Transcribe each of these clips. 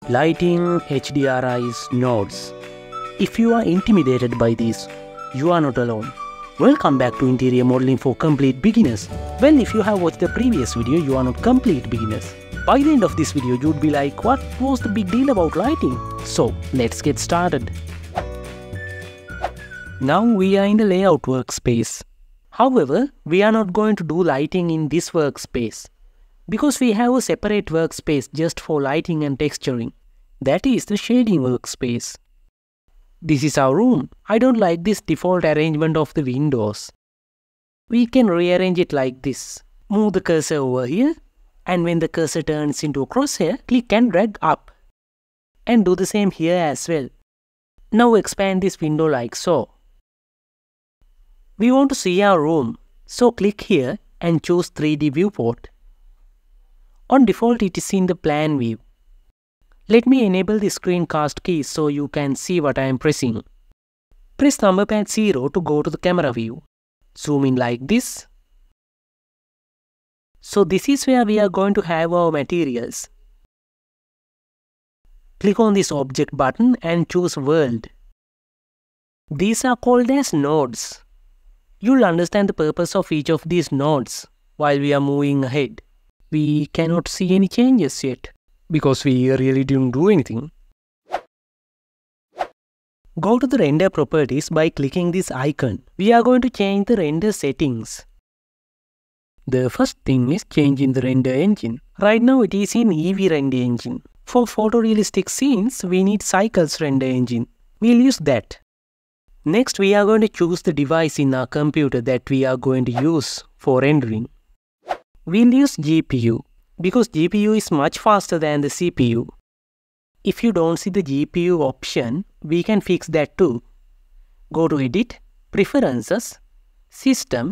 Lighting, HDRIs, nodes. If you are intimidated by these, you are not alone. Welcome back to Interior Modeling for Complete Beginners. Well, if you have watched the previous video, you are not complete beginners. By the end of this video, you'd be like, what was the big deal about lighting? So, let's get started. Now we are in the layout workspace. However, we are not going to do lighting in this workspace, because we have a separate workspace just for lighting and texturing. That is the shading workspace. This is our room. I don't like this default arrangement of the windows. We can rearrange it like this. Move the cursor over here, and when the cursor turns into a crosshair, click and drag up. And do the same here as well. Now expand this window like so. We want to see our room, so click here and choose 3D viewport. On default, it is in the plan view. Let me enable the screencast key so you can see what I am pressing. Press number pad 0 to go to the camera view. Zoom in like this. So this is where we are going to have our materials. Click on this object button and choose world. These are called as nodes. You'll understand the purpose of each of these nodes while we are moving ahead. We cannot see any changes yet, because we really didn't do anything. Go to the render properties by clicking this icon. We are going to change the render settings. The first thing is changing the render engine. Right now it is in EV render engine. For photorealistic scenes, we need cycles render engine. We'll use that. Next, we are going to choose the device in our computer that we are going to use for rendering. We'll use GPU, because GPU is much faster than the CPU. If you don't see the GPU option, we can fix that too. Go to Edit, Preferences, System.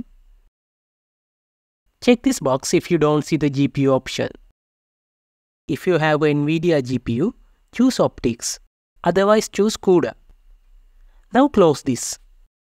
Check this box if you don't see the GPU option. If you have an NVIDIA GPU, choose Optics. Otherwise, choose CUDA. Now close this.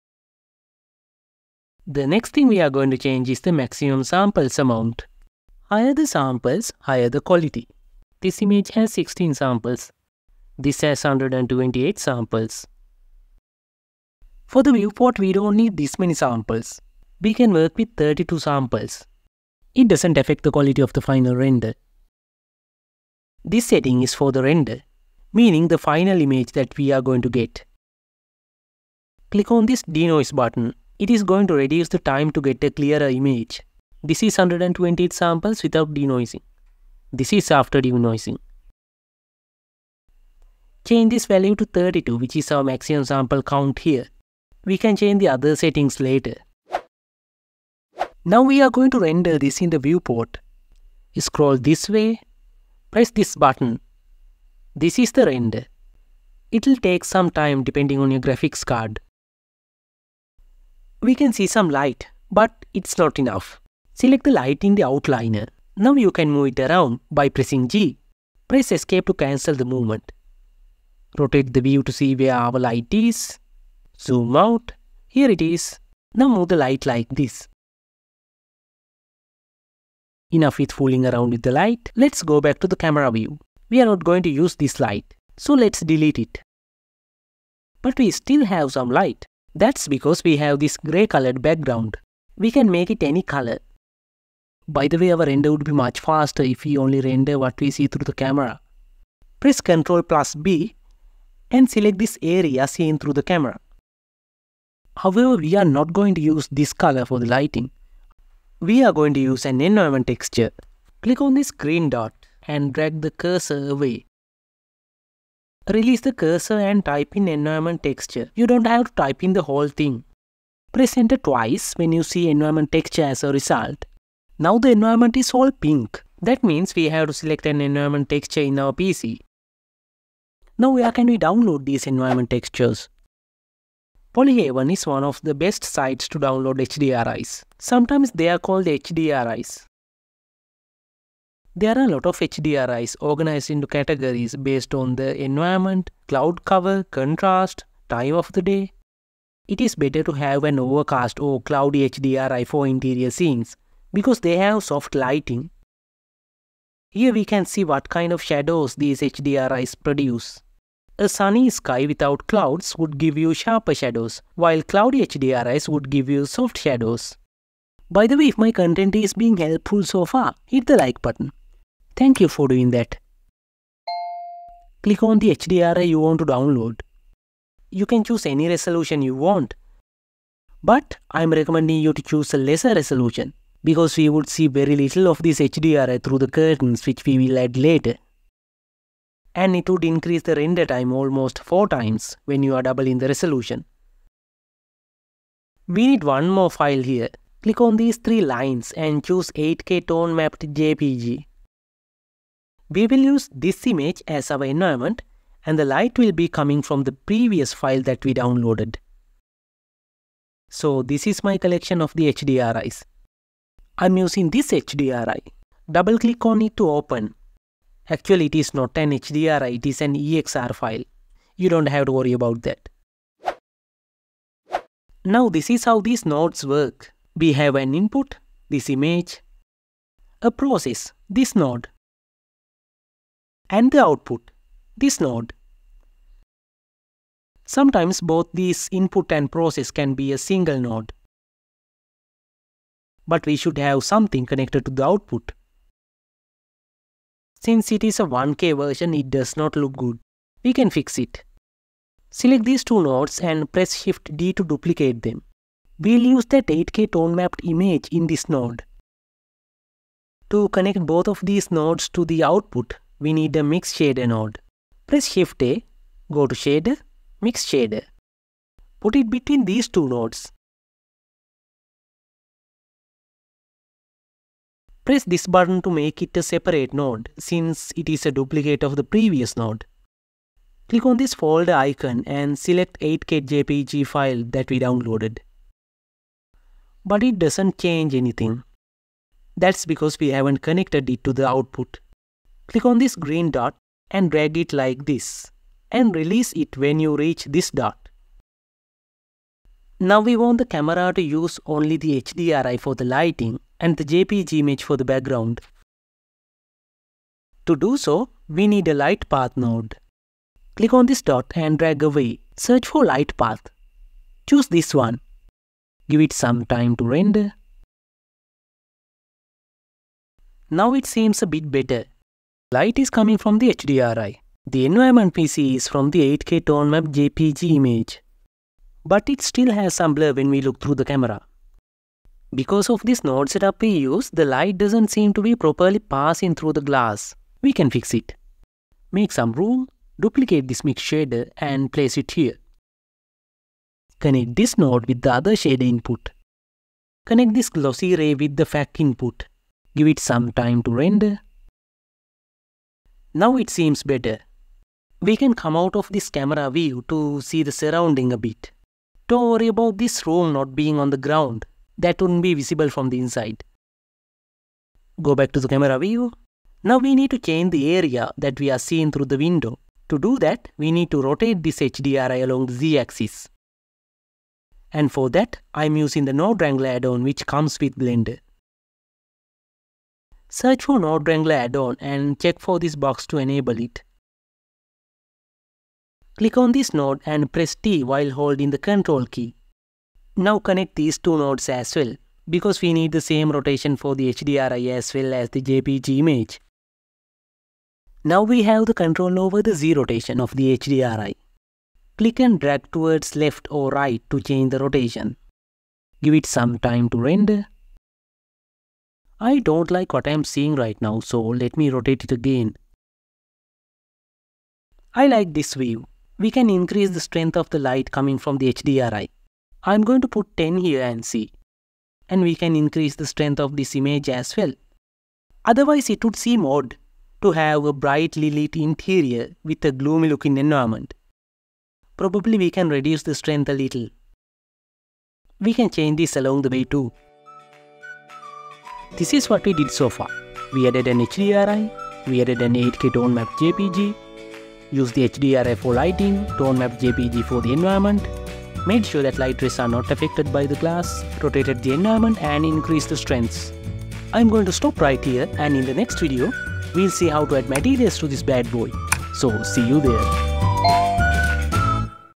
The next thing we are going to change is the maximum samples amount. Higher the samples, higher the quality. This image has 16 samples. This has 128 samples. For the viewport, we don't need this many samples. We can work with 32 samples. It doesn't affect the quality of the final render. This setting is for the render, meaning the final image that we are going to get. Click on this denoise button. It is going to reduce the time to get a clearer image. This is 128 samples without denoising. This is after denoising. Change this value to 32, which is our maximum sample count here. We can change the other settings later. Now we are going to render this in the viewport. Scroll this way. Press this button. This is the render. It will take some time depending on your graphics card. We can see some light, but it's not enough. Select the light in the outliner. Now you can move it around by pressing G. Press Escape to cancel the movement. Rotate the view to see where our light is. Zoom out. Here it is. Now move the light like this. Enough with fooling around with the light. Let's go back to the camera view. We are not going to use this light, so let's delete it. But we still have some light. That's because we have this grey colored background. We can make it any color. By the way, our render would be much faster if we only render what we see through the camera. Press Ctrl+B and select this area seen through the camera. However, we are not going to use this color for the lighting. We are going to use an environment texture. Click on this green dot and drag the cursor away. Release the cursor and type in environment texture. You don't have to type in the whole thing. Press enter twice when you see environment texture as a result. Now the environment is all pink. That means we have to select an environment texture in our PC. Now where can we download these environment textures? Polyhaven is one of the best sites to download HDRIs. Sometimes they are called HDRIs. There are a lot of HDRIs organized into categories based on the environment, cloud cover, contrast, time of the day. It is better to have an overcast or cloudy HDRI for interior scenes because they have soft lighting. Here we can see what kind of shadows these HDRIs produce. A sunny sky without clouds would give you sharper shadows, while cloudy HDRIs would give you soft shadows. By the way, if my content is being helpful so far, hit the like button. Thank you for doing that. Click on the HDRI you want to download. You can choose any resolution you want, but I'm recommending you to choose a lesser resolution because we would see very little of this HDRI through the curtains, which we will add later. And it would increase the render time almost 4 times when you are doubling the resolution. We need one more file here. Click on these 3 lines and choose 8K tone mapped JPG. We will use this image as our environment, and the light will be coming from the previous file that we downloaded. So this is my collection of the HDRIs. I'm using this HDRI. Double click on it to open. Actually, it is not an HDRI, it is an EXR file. You don't have to worry about that. Now this is how these nodes work. We have an input, this image, a process, this node, and the output, this node. Sometimes both these input and process can be a single node. But we should have something connected to the output. Since it is a 1K version, it does not look good. We can fix it. Select these 2 nodes and press Shift D to duplicate them. We'll use that 8K tone mapped image in this node. To connect both of these nodes to the output, we need a Mix Shader node. Press Shift A, go to Shader, Mix Shader. Put it between these 2 nodes. Press this button to make it a separate node, since it is a duplicate of the previous node. Click on this folder icon and select 8K JPG file that we downloaded. But it doesn't change anything. That's because we haven't connected it to the output. Click on this green dot and drag it like this, and release it when you reach this dot. Now we want the camera to use only the HDRI for the lighting and the JPG image for the background. To do so, we need a light path node. Click on this dot and drag away. Search for light path. Choose this one. Give it some time to render. Now it seems a bit better. Light is coming from the HDRI. The environment PC is from the 8K tone map JPG image. But it still has some blur when we look through the camera. Because of this node setup we use, the light doesn't seem to be properly passing through the glass. We can fix it. Make some room, duplicate this mix shader and place it here. Connect this node with the other shader input. Connect this glossy ray with the FAC input. Give it some time to render. Now it seems better. We can come out of this camera view to see the surrounding a bit. Don't worry about this room not being on the ground. That wouldn't be visible from the inside. Go back to the camera view. Now we need to change the area that we are seeing through the window. To do that, we need to rotate this HDRI along the Z-axis. And for that, I'm using the Node Wrangler add-on which comes with Blender. Search for Node Wrangler add-on and check for this box to enable it. Click on this node and press T while holding the Control key. Now connect these 2 nodes as well, because we need the same rotation for the HDRI as well as the JPG image. Now we have the control over the Z rotation of the HDRI. Click and drag towards left or right to change the rotation. Give it some time to render. I don't like what I am seeing right now, so let me rotate it again. I like this view. We can increase the strength of the light coming from the HDRI. I'm going to put 10 here and see. And we can increase the strength of this image as well. Otherwise it would seem odd to have a brightly lit interior with a gloomy looking environment. Probably we can reduce the strength a little. We can change this along the way too. This is what we did so far. We added an HDRI, we added an 8K tone map JPG, used the HDRI for lighting, tone map JPG for the environment, made sure that light rays are not affected by the glass, rotated the environment and increased the strengths. I'm going to stop right here, and in the next video, we'll see how to add materials to this bad boy. So see you there.